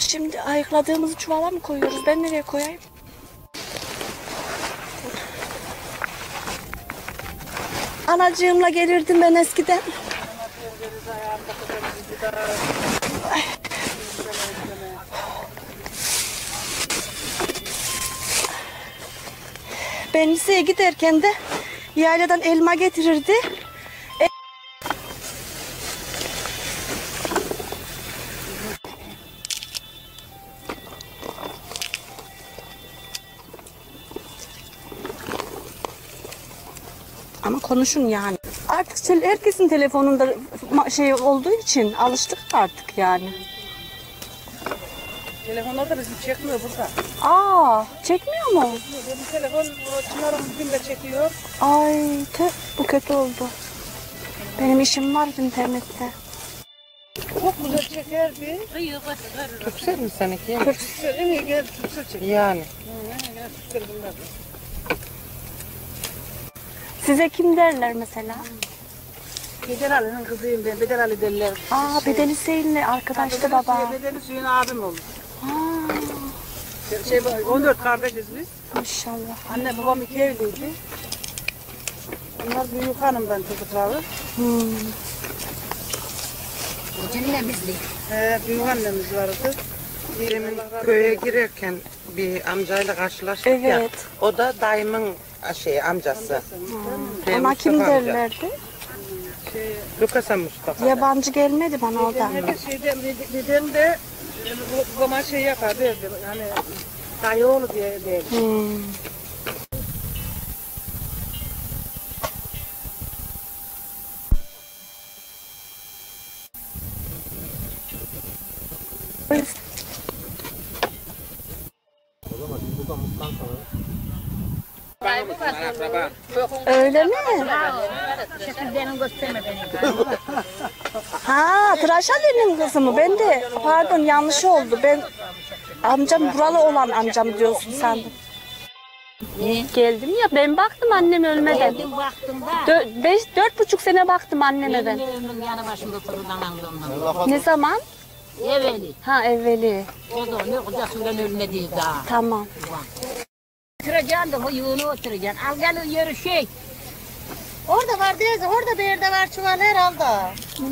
Şimdi ayıkladığımızı çuvala mı koyuyoruz? Ben nereye koyayım? Anacığımla gelirdim ben eskiden. Ben liseye giderken de yayladan elma getirirdi. Ama konuşun yani. Artık herkesin telefonunda şey olduğu için alıştık artık yani. Telefonlarda bizi çekmiyor burada. Aa, çekmiyor mu? Benim telefon Çınar'ın bugün de çekiyor. Ay, bu kötü oldu. Benim işim var internette. Çok güzel çekerdi. Türksel mi seninki? Türksel, en iyi gel Türksel çek. Yani. Türksel bunlar. Size kim derler mesela? Bedel Ali'nin kızıyım ben. Bedel Ali derler. Aa, Bedel Hüseyin'le arkadaştı baba. Bedel Hüseyin abim oldu. Aa, 14 kardeşiz biz. maşallah. Anne babam 2 evliydi. Bunlar büyük hanımdan çocukları. Büyük annemiz vardı. Demin köye girerken bir amcayla karşılaştık ya. Evet. O da dayımın amcası. Ona kim Mustafa amca. derlerdi? Lukasa Mustafa. Yabancı gelmedi bana oradan. Dedem de babama şey yapar derdi. Hani dayı oğlu diye derdi. Öyle mi? Ha, Tıraş Ali'nin kızı mı? Ben de pardon yanlış oldu. Ben amcam buralı olan amcam diyorsun sandım. Geldim ya ben baktım annem ölmeden. Geldim baktım da. 4,5 sene baktım anneme ben. Benim evimin yanı başında oturulan ondan. Ne zaman? Evveli. Ha evveli. O da ne kocasından ölmedi daha. Tamam. Oturacaksın da bu yığını oturacaksın. Al gel o yeri şey. Orada var teyze, orada bir yerde var çuval herhalde.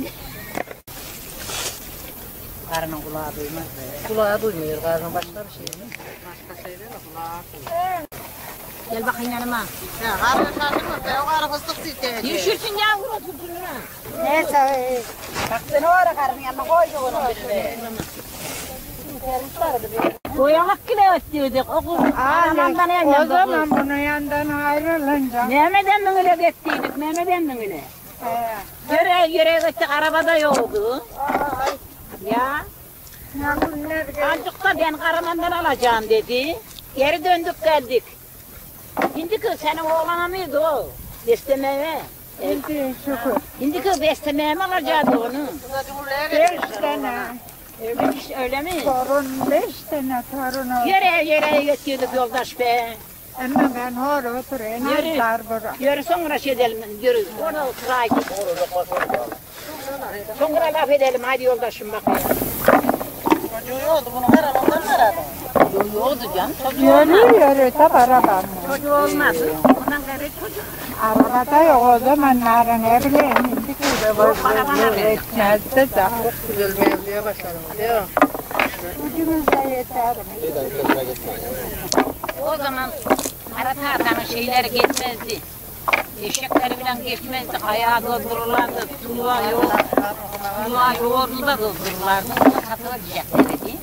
Karının kulağı duymaz be. Kulağı duymuyor. Karnın başka bir şey mi? Başka şeyler de kulağı duymuyor. Gel bakayım yanıma. Ya karnı şaşırmaz, ben o karı fıstık diyeceğim. Yürüşürsün ya vur oturduğuna. Neyse, bak seni o ara karının yanına koydu onu. Boyamak gibi öttürdük. O kız anamdan evlen. O zaman bunun yanından ayrılınca. Mehmet emmini öyle gettiydik. Mehmet emmini öyle. Yöre gittik arabada yoktu. Ya. Azıcık da ben Karaman'dan alacağım dedi. Geri döndük geldik. Şimdi kız senin oğlana mıydı o? Beslemeye. Şimdi kız beslemeye mi alacaktı onu? 5 tane. Öyle mi? Torun, 5 tane torun. Yere götürdük yoldaş be. Ama ben orada oturuyorum. Yürü. Yürü sonra şey edelim. Yürü. Orada oturayım. Sonra laf edelim. Hadi yoldaşım bakayım. Çocuğu oldu bunun arabadan aradı. Yoldu canım. Yürü tabi arabam. Çocuğu olmadı. Ondan geri çocuk. Arabada yok o zamanlar ne bileyim. Etmezdi de. Güzel mevliye başladım. Değil mi? Ucumuzda yeter. O zaman Karatar'dan şeyler geçmezdi. Eşekleri falan geçmezdi. Ayağı doldururlardı. Tuluğa yoğurdu da doldururlardı. Ona satılacak dedi.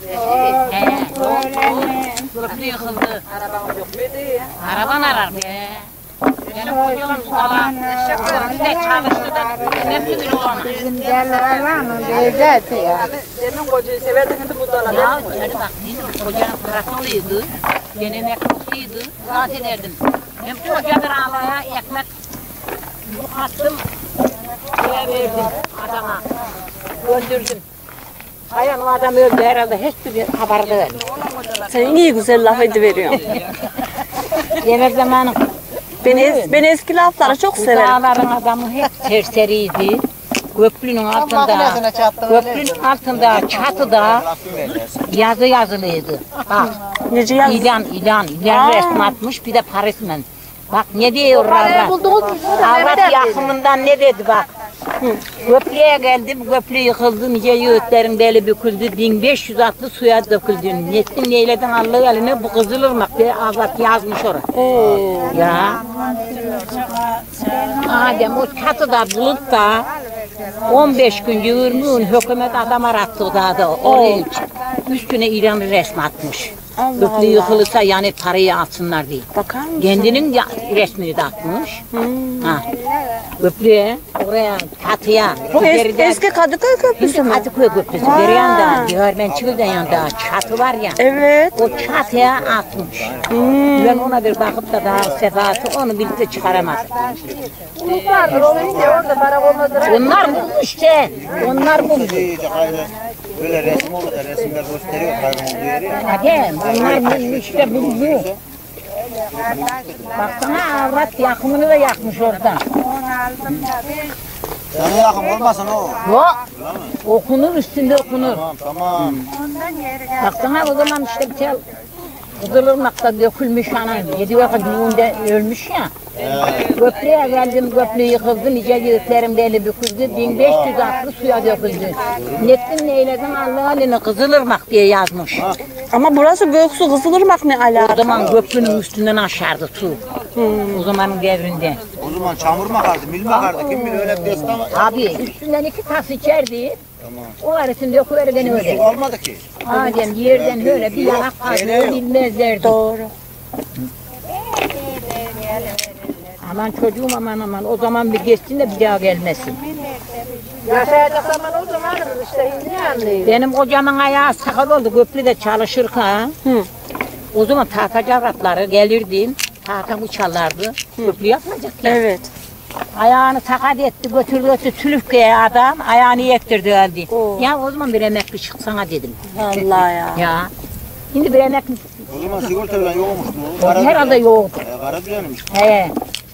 Köprü yıkıldı. Araban yok muydu? Araban arar be. Benim kocam falan eşeklerinde çalıştı da önemli bir olan. Bizim yerlerle lezzeti ya. Demin kocayı severdin şimdi bu dana. Ya hadi bak kocanın parasılıydı. Benim ekmekliydi. Rahat ederdim. Hem kocadır alaya ekmek attım. Şeye verdim adama. Öldürdüm. Hayan o adam öldü herhalde hiçbir haber değil. Sen iyi güzel laf ediveriyorsun. Yemek zamanı. Ben eski lafları çok Bu severim. dağların adamı hep serseriydi. Köprünün altında, köprünün altında çatıda yazı yazılıydı. Bak, Nece yaz? ilan resmi atmış bir de Paris'men. Bak ne diyor avrat yakınından ne dedi bak. Köprüye geldim, köprü yıkıldı, nice yiğitlerin beli büküldü, 1500 atlı suya döküldü. Nettin neyledin Allah'ı eline bu Kızılırmak diye avrat yazmış oraya. Ya. Adem o çatıda bulup da 15 gün 20 gün hükümet adam arattı o dağda. Oraya üstüne İran'ı resmi atmış. Köprü yıkılırsa yani parayı atsınlar diye. Bakar mısın? Kendinin resmini de atmış. Ha. Köprüye, oraya, çatıya. Bu eski Kadıköy Köprüsü mü? Kadıköy Köprüsü. Bir yanda, Diğermençi'nin yanında çatı var ya. Evet. O çatıya atmış. Ben ona bir bakıp da daha sefatı onu birlikte çıkaramadım. Onlar bulmuş işte. Onlar bulmuş. Böyle resim olur da resimler gösteriyor kaybolduğu yeri. Hadi bunlar bulmuş işte buldu. Baksana avrat yakımını da yakmış orada. Sana yakın olmasın o. Yok. Okunur üstünde okunur. Tamam. Baksana o zaman işte bir tel Kızılırmak'ta dökülmüş ana. 7 vakit düğünde ölmüş ya. Köprüye geldim, köprü yıkıldı, nice yiğitlerim beli büküldü, 1500 atlı suya döküldü. Nettin neyledin Allah haline Kızılırmak diye yazmış. Ama burası Göksu Kızılırmak ne O alaka? zaman köprünün üstünden aşardı su. O zamanın devrinde. O zaman çamur mu akardı, mil mi akardı? Kim bilir öyle bir destan var. Abi üstünden 2 tas içerdi. O arasını döküverirken Su öyle. kalmadı ki. Adem yerden böyle bir yanak kazıyor bilmezlerdi. Doğru. Aman çocuğum aman o zaman bir geçsin de bir daha gelmesin. Yaşayacak zaman o zaman işte ne anlıyor? Benim kocaman ayağı sakal oldu köprüde çalışırken. O zaman tahtacı avratları gelirdim. Tahta bıçarlardı. Köprü yapmayacak ya. Evet. Ayağını sakat etti götürdü Tülüfke'ye adam ayağını yektirdi öldü. Ya o zaman bir emekli çıksana dedim. Vallahi ya. Ya. Şimdi bir emekli O zaman sigorta falan yokmuştu. herhalde yoktu. Kara düzenmiş. He.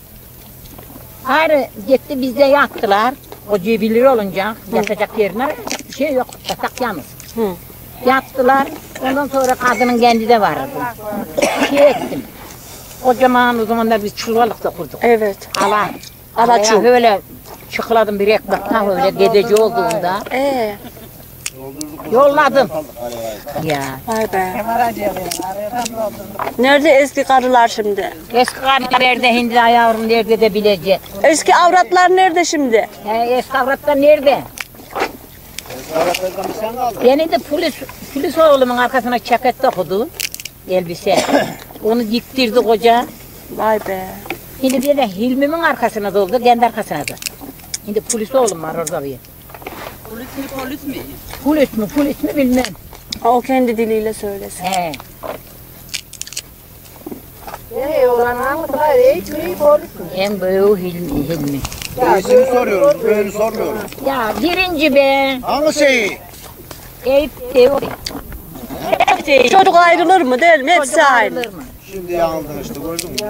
Ayrı gitti bizde yattılar. O cebilir olunca yatacak yerine bir şey yok. Yatak yalnız. Yattılar. Ondan sonra kadının kendi de vardı. Şey ettim. Kocaman o zamanlar biz çulvalıkta kurduk. Evet. Alaçul. Öyle çıkladım bir ekmekten öyle dedeci olduğunda. Yolladım. Ya. Vay be. Nerede eski karılar şimdi? Eski karı nerede hindi yavrum nerede de bilecek. Eski avratlar nerede şimdi? Eski avratlar nerede? Karalardan bir sen kaldın. Beni de polis oğlumun arkasına ceket dokudu. Elbise. Onu diktirdi koca. Vay be. Şimdi bir de Hilmi'nin arkasına doldu, kendi arkasına da. Şimdi polis oğlum var orada bir. Polis mi bilmem. O kendi diliyle söylesin. He. En büyüğü Hilmi. İyisini soruyoruz, böyle sormuyoruz. Ya birinci be. Hangi şeyi? Eyüp. Çocuk ayrılır mı değil mi? Hepsi aynı. Ayrılır mı? Şimdi yanıldın işte gördün mü?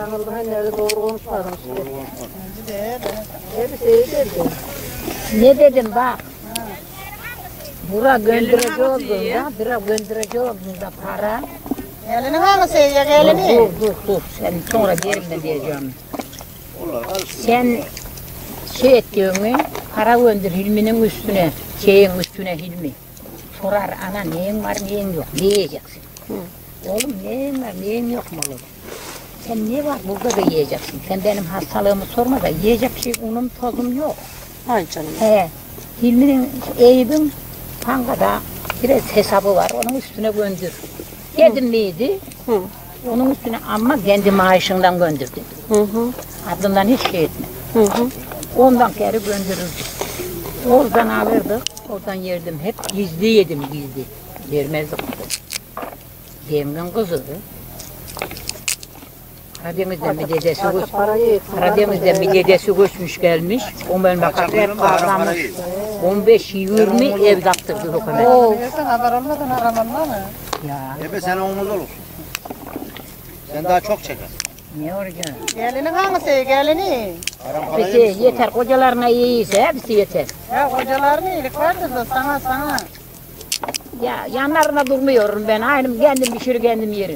Ne dedim bak. Bura gönderici olduğunda para. Gelinin hangisi ya gelini? Dur. Sen sonra yerimde diyeceğim. Sen şey ettiğini para gönder Hilmi'nin üstüne. Şeyin üstüne Hilmi. Sorar ana neyin var neyin yok. Ne yiyeceksin? Oğlum neyin var neyin yok mu oğlum? Sen ne var burada da yiyeceksin. Sen benim hastalığımı sorma da yiyecek şey unum tozum yok. Ay canım. He. Hilmi'nin Eyüp'ün bankada biraz hesabı var. Onun üstüne gönder. Yedim miydi? Onun üstüne ama kendi maaşından gönderdim. Adından hiç şey etme. Ondan geri gönderirdik. Oradan alırdık. Oradan yerdim. Hep gizli yedim gizli. Vermezdik. Demin kızı. Karadeniz'den bir dedesi göçmüş gelmiş. O memlekette hep kavramış. 15-20 ev yaptırdı hükümet. Haber olmadan aramanlar mı? Ya Ebe sen omuz olursun. Sen daha çok çeker. ne olacak? Gelinin hangisi gelini? Hepsi yeter. Kocalarına iyiyse hepsi yeter. Ya kocaların iyilik vardır da sana. Ya yanlarına durmuyorum ben. Aynı kendim pişirir kendim yerim.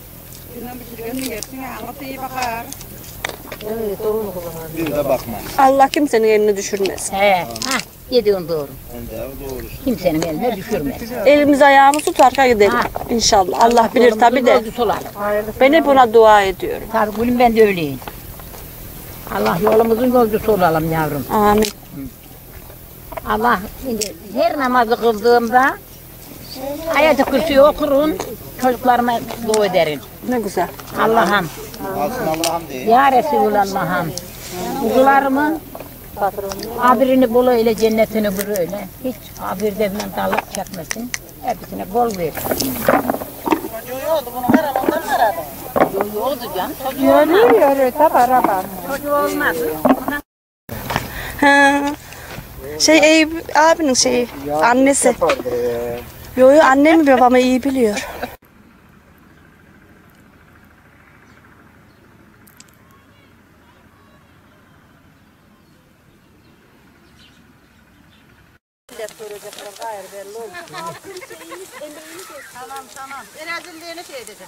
Bir de bakma. Allah kimsenin elini düşürmesin. He. Ha, yediğin doğru. Bence doğru. Kimsenin eline düşürmez. Elimiz ayağımız tutar gidelim. Ha. İnşallah. Allah bilir tabii de. Yolcu olalım. Ben hep ona dua ediyorum. Tabii gülüm ben de öyleyim. Allah yolumuzun yolcusu olalım yavrum. Amin. Allah şimdi her namazı kıldığımda Ayet-i Kürsi'yi okurun, çocuklarıma dua ederim. Ne güzel. Allah'ım, Alsın Allah'ım diye. ya Resulallah'ım, kuzularımın abirini bol eyle, cennetini böyle. Hiç abirde bilen darlık çekmesin. Hepsine bol ver. Çocuğu oldu canım. Yürüyor tabi araba. Çocuğu olmaz. Ha. Eyüp abinin annesi. Yo annem babamı iyi biliyor. Tamam. Rezilliğini şey edecekler.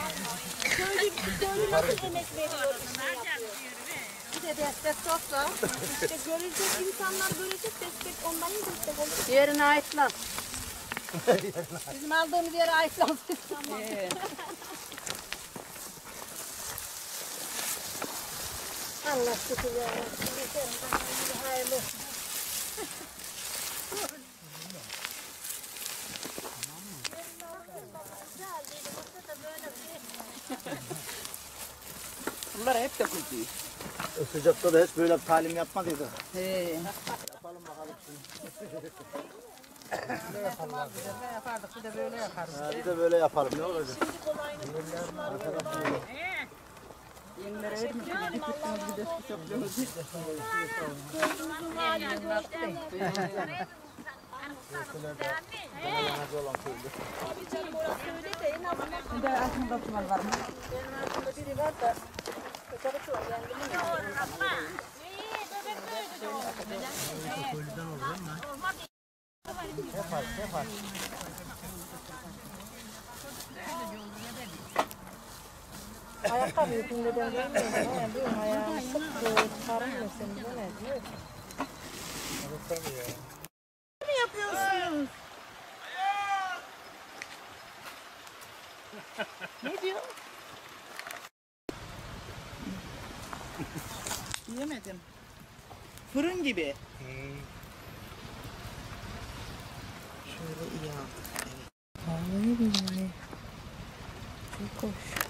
Bir de destek çoksa. İşte görecek insanlar görecek destek ondan mı destek olur? Yerine aitlan. Bizim aldığımız yere aitlan. Tamam. Allah şükür ya. Hayırlı olsun. Bunlar hep de kurtuyor. Sıcakta da hiç böyle talim yapmadıydı. Yapalım bakalım şimdi. Yapardık bir de böyle yaparız. Bir de böyle yapalım ne olacak? Ayakkabı yüzünde de değil mi? Ayağını sık çıkarmıyorsun. Bu ne diyor? Yemedim. Fırın gibi. Şöyle iyi aldık. Vallahi billahi. Çok hoş.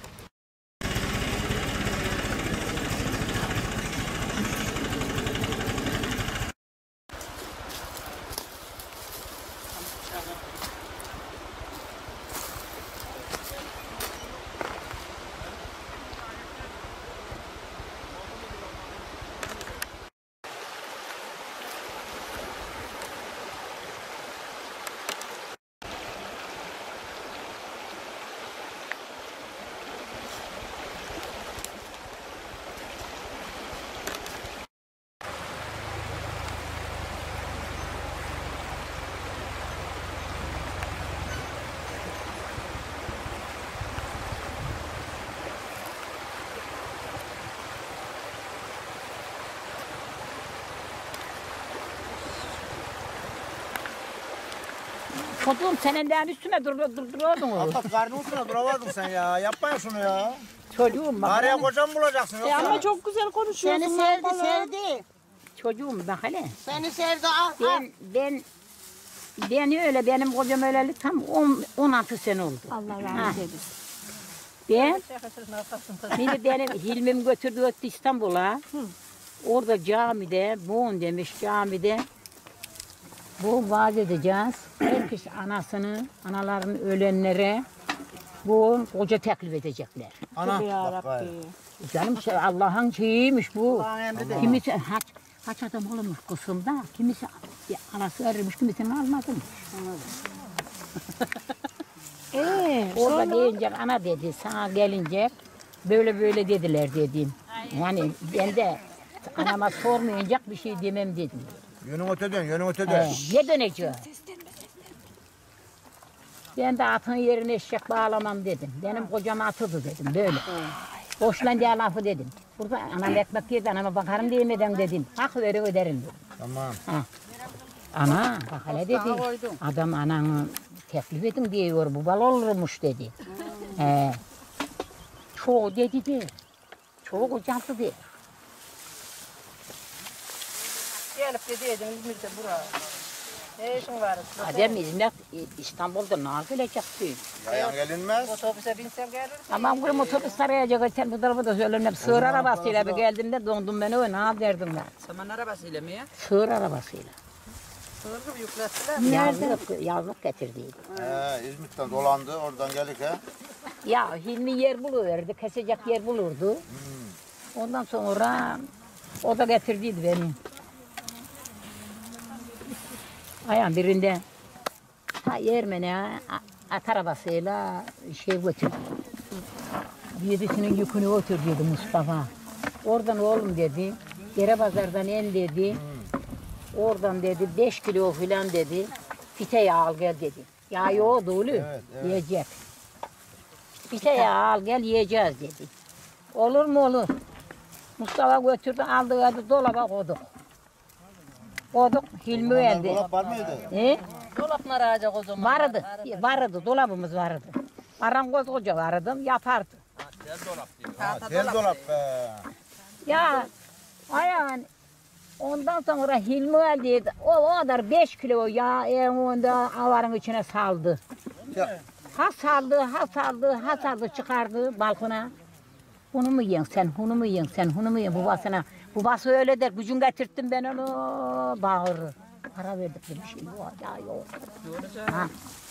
Çocuğum senin de üstüme durduruyordun onu. Hatta karnın üstüne duravardın sen ya. Yapmayın şunu ya. Çocuğum bak. Araya kocam bulacaksın yoksa. Ama çok güzel konuşuyorsun. Seni sevdi. Çocuğum bak hele. Seni sevdi. Al. Ben öyle benim kocam öyle tam 16 sene oldu. Allah rahmet eylesin. Ben şimdi benim Hilmim götürdü İstanbul'a. Orada camide, buğun demiş camide. Bu vaaz edeceğiz. Herkes anasını, analarının ölenlere bu koca teklif edecekler. Ana. Bak gayet. Canım Allah'ın şeyiymiş bu. Kimisi kaç adam olmuş kısımda, kimisi anası verirmiş, kimisini almadım. Orada deyince ana dedi, sana gelince böyle dediler dedim. Yani ben de Anama sormayacak bir şey demem dedim. Yönün öte dön, yönün öte dön. Ne döneceğim? Ben de atın yerine eşek bağlamam dedim. Benim kocam atıdı dedim böyle. Boşlan diye lafı dedim. Burada anam ekmek yedi, anama bakarım diyemeden dedim. Hak verir öderim dedim. Tamam. Ana bak hele dedi. Adam ananı teklif edin diyor, bu bal olurmuş dedi. Çoğu dedi de. Çoğu kocaktı de. Gelip de dedim İzmir'de bura. Ne işin var? Adem İzmir İstanbul'da ne gelecek diyor. Yayan gelinmez. Otobüse binsem gelir. Tamam kurum otobüs arayacak. Sen bu tarafa da söylerim. Sığır arabasıyla bir geldiğimde dondum beni o ne derdim ben. Saman arabasıyla mı ya? Sığır arabasıyla. Sığır gibi yüklettiler. Yazlık getirdiydi. İzmit'ten dolandı, oradan geldik ha. Ya Hilmi yer buluverdi, kesecek yer bulurdu. Ondan sonra o da getirdiydi beni. Ayağın birinde Ermeni at arabasıyla götürdü. Birisinin yükünü götürdüydü Mustafa. Oradan oğlum dedi, Gere Pazar'dan en dedi. Oradan dedi 5 kilo filan dedi. Fite yağı al gel dedi. Ya yoğdu oğlu, yiyecek. Fite yağı al gel yiyeceğiz dedi. Olur mu olur. Mustafa götürdü aldı dolaba koyduk. Koyduk Hilmi geldi. Dolap var mıydı? Dolap narayacak o zaman. Vardı dolabımız vardı. Marangoz koca vardı yapardı. Tel dolap be. Ya ayağın ondan sonra Hilmi geldi. O kadar 5 kilo ya onda avarın içine saldı. Ya. Ha saldı çıkardı balkona. Bunu mu yiyin sen, bunu mu yiyin sen, bunu mu yiyin babasına. Babası öyle der, gücün getirttim ben onu bağırır. Para verdik bir şey yok, ya yok. Ha.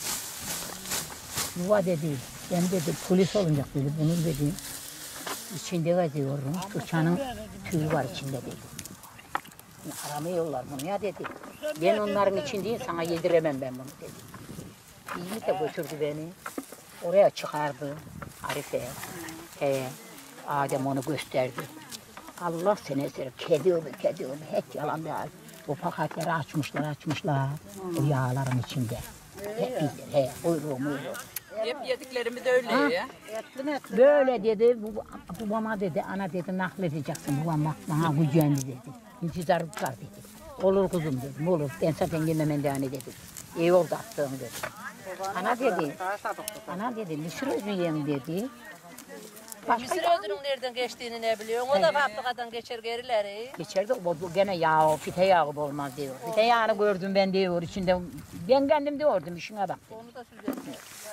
Baba dedi, ben dedi polis olacak dedi, bunun dedi. İçinde geziyorum, uçanın tüyü var içinde dedi. Aramıyorlar bunu ya dedi. Ben onların içindeyim, sana yediremem ben bunu dedi. İyi de götürdü beni. Oraya çıkardı Arife. Adem onu gösterdi. Allah seni eser. Kedi oldu. Hiç yalan değil. Bu paketleri açmışlar. O yağların içinde. Hep bizler. Buyurun. Hep yediklerimi de öyle ya. Böyle dedi. Babama dedi. Ana dedi nakledeceksin. Babam bana gücendi dedi. İntizar tutar dedi. Olur kuzum dedim. Olur. Ben zaten yememem de hani dedim. İyi oldu attığım dedi. Ana dedi. Mısır özü yem dedi. Mısır özünün nereden geçtiğini ne biliyorsun? O da fabrikadan geçer gerileri. Geçerdi o gene yağ, fite yağı olmaz diyor. Fite yağını gördüm ben diyor içinde. Ben kendim diyordum işine bak. Onu da süzerler.